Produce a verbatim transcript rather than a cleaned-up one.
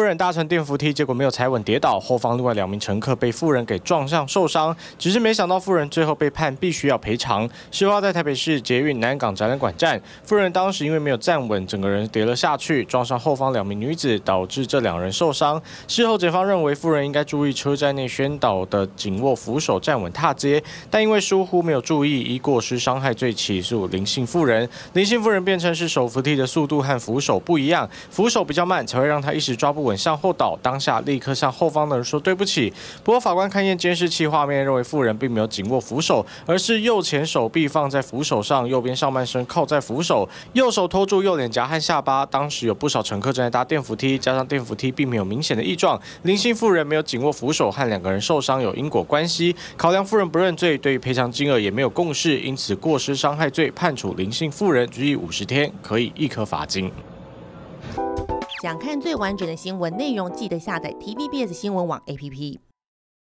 人搭乘电扶梯，结果没有踩稳跌倒，后方另外两名乘客被妇人给撞上受伤。只是没想到妇人最后被判必须要赔偿。事发在台北市捷运南港展览馆站，妇人当时因为没有站稳，整个人跌了下去，撞上后方两名女子，导致这两人受伤。事后检方认为妇人应该注意车站内宣导的紧握扶手、站稳踏阶，但因为疏忽没有注意，依过失伤害罪起诉林姓妇人。林姓妇人辩称是手扶梯的速度和扶手不一样，扶手比较慢，才会让她一时抓不稳向后倒，当下立刻向后方的人说对不起。不过法官看验监视器画面，认为妇人并没有紧握扶手，而是右前手臂放在扶手上，右边上半身靠在扶手，右手托住右脸颊和下巴。当时有不少乘客正在搭电扶梯，加上电扶梯并没有明显的异状，林姓妇人没有紧握扶手，和两个人受伤有因果关系。考量妇人不认罪，对于赔偿金额也没有共识，因此过失伤害罪判处林姓妇人拘役五十天，可以易科罚金。 想看最完整的新闻内容，记得下载 T V B S 新闻网 A P P。